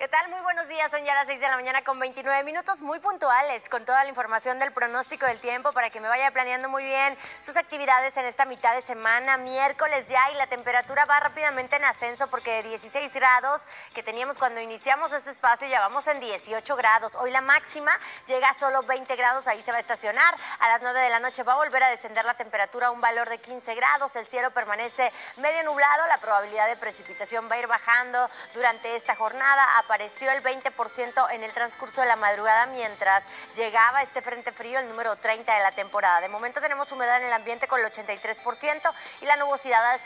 tal? Muy buenos días, son ya las 6 de la mañana con 29 minutos, muy puntuales, con toda la información del pronóstico del tiempo para que me vaya planeando muy bien sus actividades en esta mitad de semana, miércoles ya, y la temperatura va rápidamente en ascenso porque de 16 grados que teníamos cuando iniciamos este espacio ya vamos en 18 grados. Hoy la máxima llega a solo 20 grados, ahí se va a estacionar. A las 9 de la noche va a volver a descender la temperatura a un valor de 15 grados, el cielo permanece medio nublado, la probabilidad de precipitación va a ir bajando durante esta jornada. Apareció el 20% en el transcurso de la madrugada mientras llegaba este frente frío, el número 30 de la temporada. De momento tenemos humedad en el ambiente con el 83% y la nubosidad al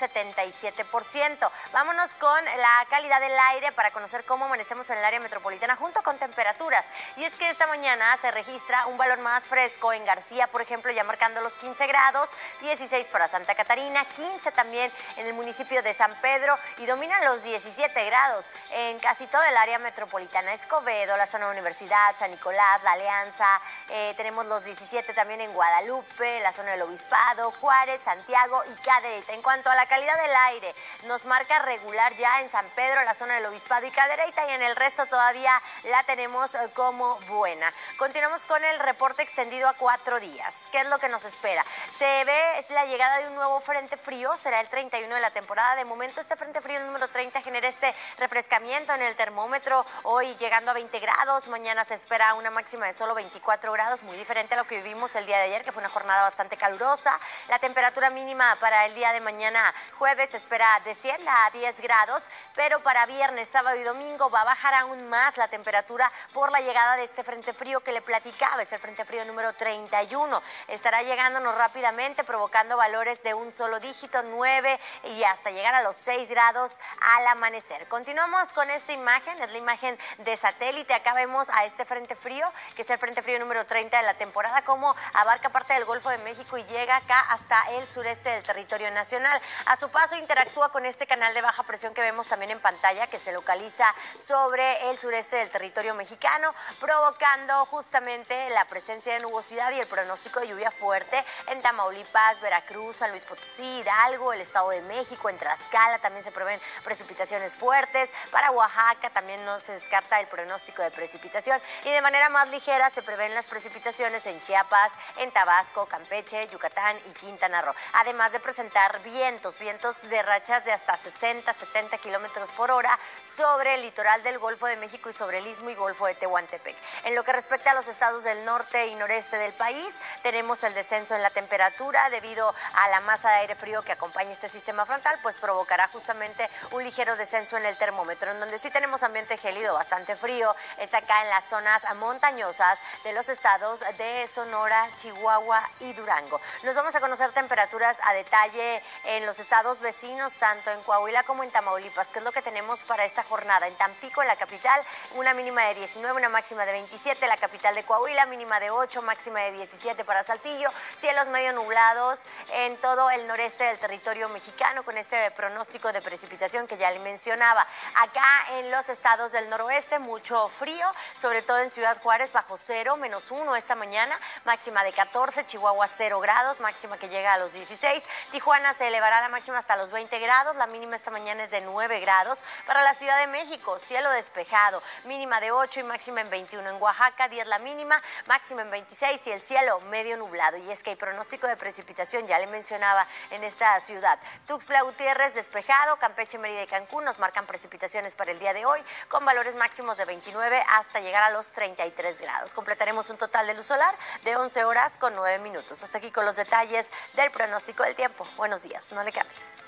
77%. Vámonos con la calidad del aire para conocer cómo amanecemos en el área metropolitana junto con temperaturas. Y es que esta mañana se registra un valor más fresco en García, por ejemplo, ya marcando los 15 grados, 16 para Santa Catarina, 15 también en el municipio de San Pedro y dominan los 17 grados en casi todo el área metropolitana. Escobedo, la zona Universidad, San Nicolás, La Alianza, tenemos los 17 también en Guadalupe, la zona del Obispado, Juárez, Santiago y Cadereyta. En cuanto a la calidad del aire, nos marca regular ya en San Pedro, la zona del Obispado y Cadereyta, y en el resto todavía la tenemos como buena. Continuamos con el reporte extendido a 4 días. ¿Qué es lo que nos espera? Se ve la llegada de un nuevo frente frío, será el 31 de la temporada. De momento este frente frío número 30 genera este refrescamiento en el termómetro, hoy llegando a 20 grados, mañana se espera una máxima de solo 24 grados, muy diferente a lo que vivimos el día de ayer, que fue una jornada bastante calurosa. La temperatura mínima para el día de mañana jueves se espera descienda a 10 grados, pero para viernes, sábado y domingo va a bajar aún más la temperatura por la llegada de este frente frío que le platicaba, es el frente frío número 31. Estará llegándonos rápidamente, provocando valores de un solo dígito, 9 y hasta llegar a los 6 grados al amanecer. Continuamos con esta imagen, es la imagen de satélite. Acá vemos a este frente frío, que es el frente frío número 30 de la temporada, como abarca parte del Golfo de México y llega acá hasta el sureste del territorio nacional. A su paso interactúa con este canal de baja presión que vemos también en pantalla, que se localiza sobre el sureste del territorio mexicano, provocando justamente la presencia de nubosidad y el pronóstico de lluvia fuerte en Tamaulipas, Veracruz, San Luis Potosí, Hidalgo, el Estado de México, en Tlaxcala también se prevén precipitaciones fuertes. Para Oaxaca también no se descarta el pronóstico de precipitación y de manera más ligera se prevén las precipitaciones en Chiapas, en Tabasco, Campeche, Yucatán y Quintana Roo. Además de presentar vientos de rachas de hasta 60, 70 kilómetros por hora sobre el litoral del Golfo de México y sobre el Istmo y Golfo de Tehuantepec. En lo que respecta a los estados del norte y noreste del país, tenemos el descenso en la temperatura debido a la masa de aire frío que acompaña este sistema frontal, pues provocará justamente un ligero descenso en el termómetro. En donde sí tenemos ambiente gélido, bastante frío, es acá en las zonas montañosas de los estados de Sonora, Chihuahua y Durango. Nos vamos a conocer temperaturas a detalle en los estados vecinos, tanto en Coahuila como en Tamaulipas, que es lo que tenemos para esta jornada. En Tampico, en la capital, una mínima de 19, una máxima de 27, la capital de Coahuila, mínima de 8, máxima de 17 para Saltillo, cielos medio nublados en todo el noreste del territorio mexicano, con este pronóstico de precipitación que ya le mencionaba. Acá en los estados del noroeste, mucho frío, sobre todo en Ciudad Juárez, bajo cero, -1 esta mañana, máxima de 14, Chihuahua 0 grados, máxima que llega a los 16, Tijuana se elevará la máxima hasta los 20 grados, la mínima esta mañana es de 9 grados, para la Ciudad de México, cielo despejado, mínima de 8 y máxima en 21, en Oaxaca 10 la mínima, máxima en 26 y el cielo medio nublado. Y es que hay pronóstico de precipitación, ya le mencionaba, en esta ciudad. Tuxtla Gutiérrez despejado, Campeche, Mérida y Cancún nos marcan precipitaciones para el día de hoy, con valores máximos de 29 hasta llegar a los 33 grados. Completaremos un total de luz solar de 11 horas con 9 minutos. Hasta aquí con los detalles del pronóstico del tiempo. Buenos días, no le cambie.